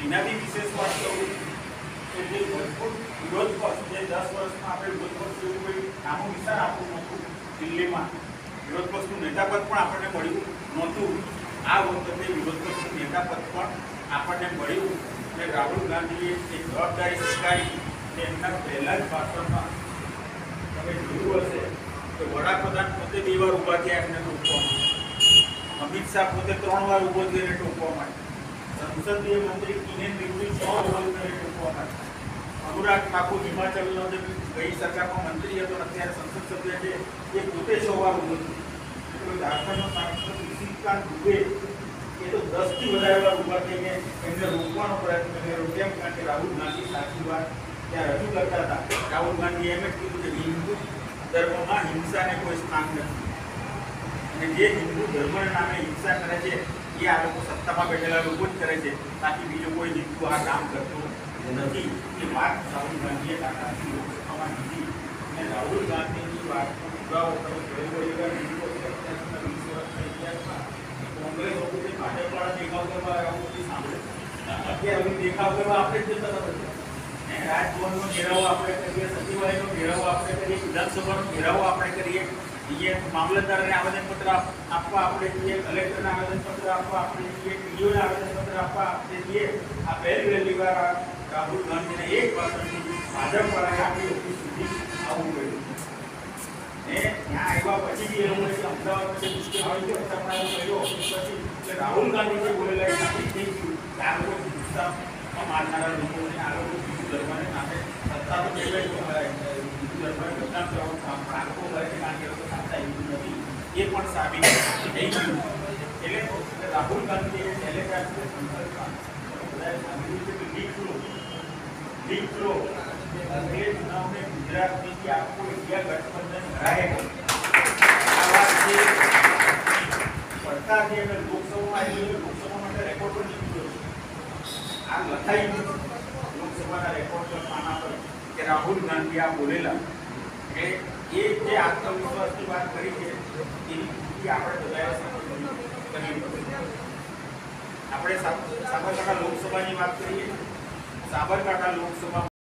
એનાથી વિશેષ વાત કરું કે જે મજબૂત વિરોધ પક્ષ જે 10 વર્ષમાં આપણે વિરોધ પક્ષ જેવું કોઈ નામું નિશાન આપવું નહોતું દિલ્હીમાં, વિરોધ પક્ષનું નેતાપદ પણ આપણને મળ્યું નહોતું. આ વખતે વિરોધ પક્ષનું નેતાપદ પણ આપણને મળ્યું અને રાહુલ ગાંધીએ એ જવાબદારી સ્વીકારી અને એમના પહેલા જ ભાષણમાં તમે જોયું હશે કે વડાપ્રધાન પોતે 2 વાર ઊભા થયા એમને ટોકવા માટે, અમિત શાહ પોતે 3 વાર ઊભો થઈને ટોકવા માટે, સંસદીય મંત્રી કિરેન રિજિજુ 6 વાર થઈને ટોકવા માટે, અનુરાગ ઠાકુર હિમાચલનો જે ગઈ સરકારમાં મંત્રી હતો અત્યારે સંસદ સભ્ય છે એ પોતે 6 વાર ઊભો થયો. ઝારખંડનો સાંસદ નિશિકાંત દુબે એ તો 10 થી વધારે વાર ઊભા થઈને એમને રોકવાનો પ્રયત્ન કર્યો. કેમ? કારણ કે રાહુલ ગાંધી સાચી વાત ત્યાં રજૂ કરતા હતા. રાહુલ ગાંધીએ એમ જ કીધું કે હિન્દુ ધર્મમાં હિંસાને કોઈ સ્થાન નથી અને જે હિન્દુ ધર્મના નામે હિંસા કરે છે એ આ લોકો સત્તામાં બેઠેલા લોકો જ કરે છે, બાકી બીજો કોઈ હિન્દુ આ કામ કરતો નથી. એ વાત રાહુલ ગાંધીએ ટાટાથી લોકસભામાં કીધી અને રાહુલ ગાંધીની વાતનો પુરાવો તમે કોંગ્રેસ વખતે ભાજપવાળા દેખાવ કરવા આવું બધું સાંભળે, અત્યારે દેખાવ કરવા આપણે જ જતા હતા. રાજભવનનો ઘેરાવો આપણે કરીએ, સચિવાલયનો ઘેરાવો આપણે કરીએ, વિધાનસભાનો ઘેરાવો આપણે કરીએ, મામલતદારને આવેદનપત્ર આપવા આપણે જઈએ, કલેક્ટરને આવેદનપત્ર આપવા આપણે જઈએ, ટીડીઓને આવેદનપત્ર આપવા આપણે જઈએ. આ પહેલી વાર રાહુલ ગાંધીને એક ભાષણથી ભાજપવાળાએ આપણી ઓફિસ સુધી આવવું પડ્યું ને ત્યાં આવ્યા પછી બી એ લોકોએ અમદાવાદ પછી મુશ્કેલ કર્યો પછી એટલે રાહુલ ગાંધી જે બોલેલા એ સાબિત થઈ ગયું કે આ લોકો ગુસ્સામાં મારનારા લોકોને આ લોકો હિન્દુ ધર્મને નામે સત્તા તો હિન્દુ ધર્મને બદનામ કરવાનું કામ પણ આ લોકો કરે છે કારણ કે લોકો સાચા હિન્દુ નથી એ પણ સાબિત થઈ ગયું. એટલે રાહુલ ગાંધીએ ટેલિગ્રામ સંસદમાં બધાએ સાંભળ્યું છે કે લીક ફ્લો અગલે चुनाव में गुजरात में भी आपको इंडिया गठबंधन कराएगा. આ વાત છે પડતા છે અને લોકસભામાં માટે રેકોર્ડ પણ નીકળ્યો છે. આ લખાઈ લોકસભાના રેકોર્ડ પર પાના પર કે રાહુલ ગાંધી આ બોલેલા કે એ જે આત્મવિશ્વાસની વાત કરી છે એની પૂર્તિ આપણે બધાએ કરવી પડશે. આપણે સાબરકાંઠા લોકસભાની વાત કરીએ, સાબરકાંઠા લોકસભા